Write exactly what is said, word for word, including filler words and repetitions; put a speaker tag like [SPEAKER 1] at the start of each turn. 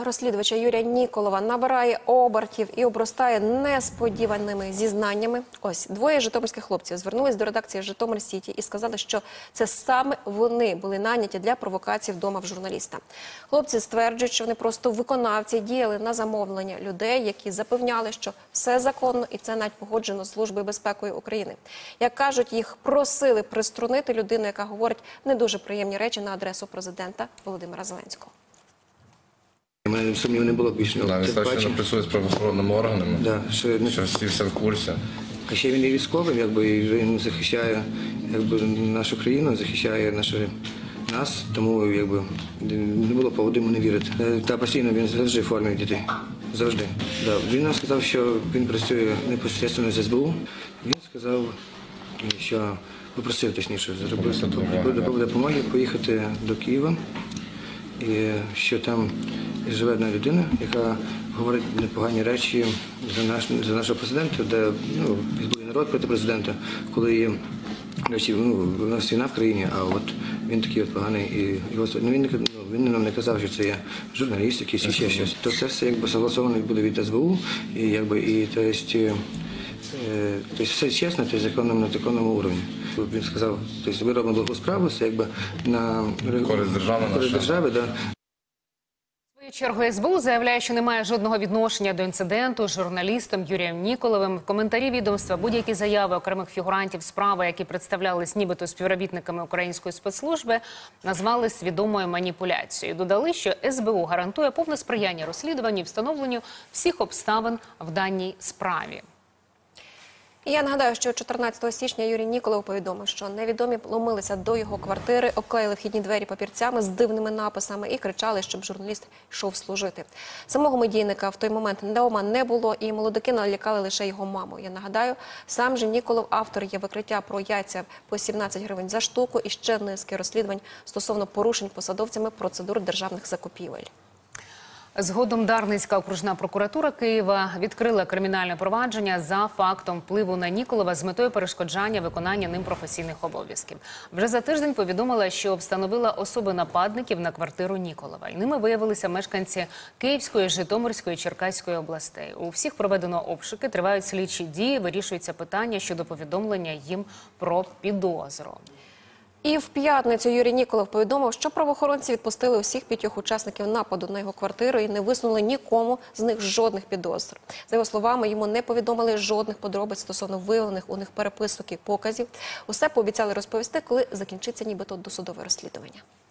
[SPEAKER 1] Розслідувача Юрія Ніколова набирає обертів і обростає несподіваними зізнаннями. Ось, двоє житомирських хлопців звернулись до редакції «Житомир Сіті» і сказали, що це саме вони були наняті для провокацій вдома в журналіста. Хлопці стверджують, що вони просто виконавці, діяли на замовлення людей, які запевняли, що все законно і це навіть погоджено з Службою безпеки України. Як кажуть, їх просили приструнити людину, яка говорить не дуже приємні речі на адресу президента Володимира Зеленського.
[SPEAKER 2] У мене сумнів не було більше.
[SPEAKER 3] Да, він сказав, що не працює з правоохоронними органами,
[SPEAKER 2] да, що, не...
[SPEAKER 3] що всі все в курсі.
[SPEAKER 2] А ще він і військовий, якби, і він захищає якби, нашу країну, захищає наші, нас, тому якби, не було поводу йому не вірити. Та постійно він завжди в формі дітей. Завжди. Да. Він нам сказав, що він працює непосередньо з ес бе у. Він сказав, що попросив, точніше, зробити допомоги поїхати до Києва. І що там живе одна людина, яка говорить непогані речі за, наш, за нашого президента, де ну, підбурює народ проти президента, коли є ну, у нас війна в країні, а от він такий от поганий. І його, ну, він, ну, він нам не казав, що це є журналіст якийсь і ще щось. То це все якби согласовано буде від ес бе у, і, якби, і то есть, тобто все чесно, то законно на законному уровні. Він сказав, тобто ми робимо благу справу, це якби на
[SPEAKER 3] користь держави,
[SPEAKER 2] користь держави, да.
[SPEAKER 4] В свою чергу ес бе у заявляє, що немає жодного відношення до інциденту з журналістом Юрієм Ніколовим. В коментарі відомства будь-які заяви окремих фігурантів справи, які представлялись нібито співробітниками української спецслужби, назвали свідомою маніпуляцією. Додали, що ес бе у гарантує повне сприяння розслідуванню і встановленню всіх обставин в даній справі.
[SPEAKER 1] І я нагадаю, що чотирнадцятого січня Юрій Ніколов повідомив, що невідомі ломилися до його квартири, обклеїли вхідні двері папірцями з дивними написами і кричали, щоб журналіст йшов служити. Самого медійника в той момент вдома не було, і молодики налякали лише його маму. Я нагадаю, сам же Ніколов автор є викриття про яйця по сімнадцять гривень за штуку і ще низки розслідувань стосовно порушень посадовцями процедур державних закупівель.
[SPEAKER 4] Згодом Дарницька окружна прокуратура Києва відкрила кримінальне провадження за фактом впливу на Ніколова з метою перешкоджання виконання ним професійних обов'язків. Вже за тиждень повідомила, що встановила особи нападників на квартиру Ніколова. І ними виявилися мешканці Київської, Житомирської, Черкаської областей. У всіх проведено обшуки, тривають слідчі дії, вирішується питання щодо повідомлення їм про підозру.
[SPEAKER 1] І в п'ятницю Юрій Ніколов повідомив, що правоохоронці відпустили усіх п'ятьох учасників нападу на його квартиру і не висунули нікому з них жодних підозр. За його словами, йому не повідомили жодних подробиць стосовно виявлених у них переписок і показів. Усе пообіцяли розповісти, коли закінчиться нібито досудове розслідування.